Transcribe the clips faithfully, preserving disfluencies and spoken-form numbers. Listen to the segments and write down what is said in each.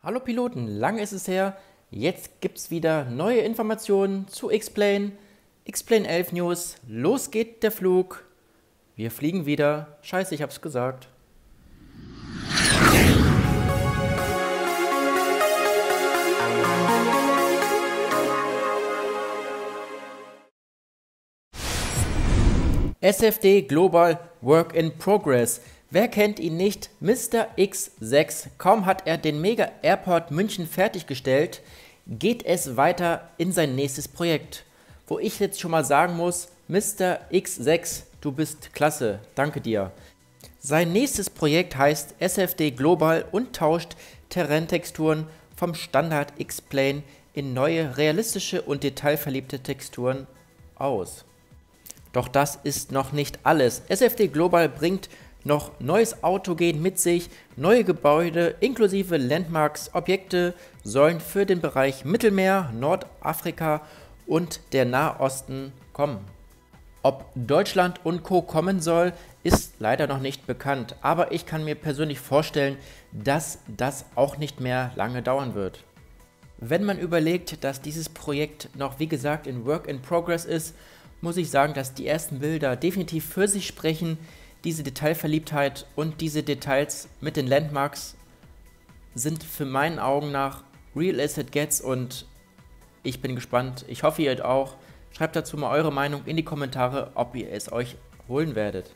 Hallo Piloten, lange ist es her. Jetzt gibt es wieder neue Informationen zu X-Plane. X-Plane elf News. Los geht der Flug. Wir fliegen wieder. Scheiße, ich hab's gesagt. S F D Global Work in Progress. Wer kennt ihn nicht? Mister X sechs. Kaum hat er den Mega Airport München fertiggestellt, geht es weiter in sein nächstes Projekt. Wo ich jetzt schon mal sagen muss, Mister X sechs, du bist klasse, danke dir. Sein nächstes Projekt heißt S F D Global und tauscht Terrain-Texturen vom Standard X-Plane in neue, realistische und detailverliebte Texturen aus. Doch das ist noch nicht alles. S F D Global bringt noch neues Autogen mit sich, neue Gebäude inklusive Landmarks, Objekte sollen für den Bereich Mittelmeer, Nordafrika und der Nahosten kommen. Ob Deutschland und Co. kommen soll, ist leider noch nicht bekannt, aber ich kann mir persönlich vorstellen, dass das auch nicht mehr lange dauern wird. Wenn man überlegt, dass dieses Projekt noch wie gesagt in Work in Progress ist, muss ich sagen, dass die ersten Bilder definitiv für sich sprechen. Diese Detailverliebtheit und diese Details mit den Landmarks sind für meinen Augen nach real as it gets und ich bin gespannt. Ich hoffe, ihr auch. Schreibt dazu mal eure Meinung in die Kommentare, ob ihr es euch holen werdet.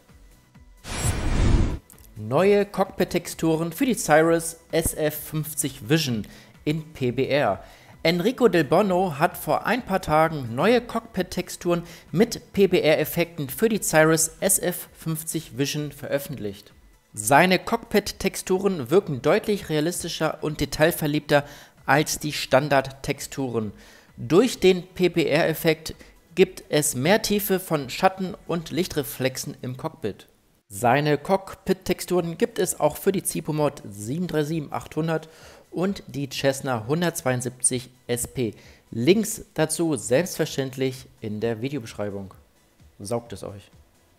Neue Cockpit-Texturen für die Cirrus S F fünfzig Vision in P B R. Enrico Del Bono hat vor ein paar Tagen neue Cockpit-Texturen mit P B R-Effekten für die Cirrus S F fünfzig Vision veröffentlicht. Seine Cockpit-Texturen wirken deutlich realistischer und detailverliebter als die Standard-Texturen. Durch den P B R-Effekt gibt es mehr Tiefe von Schatten und Lichtreflexen im Cockpit. Seine Cockpit-Texturen gibt es auch für die Zipomod sieben drei sieben achthundert und die Cessna hundertzweiundsiebzig S P. Links dazu selbstverständlich in der Videobeschreibung. Saugt es euch.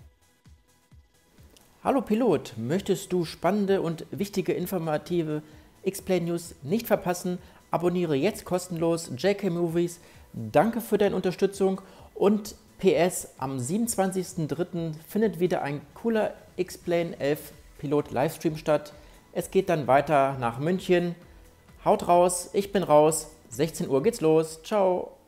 Hallo Pilot, möchtest du spannende und wichtige informative X-Plane News nicht verpassen? Abonniere jetzt kostenlos J K Movies. Danke für deine Unterstützung und P S, am siebenundzwanzigsten dritten findet wieder ein cooler X-Plane elf Pilot Livestream statt. Es geht dann weiter nach München. Haut raus, ich bin raus. sechzehn Uhr geht's los. Ciao.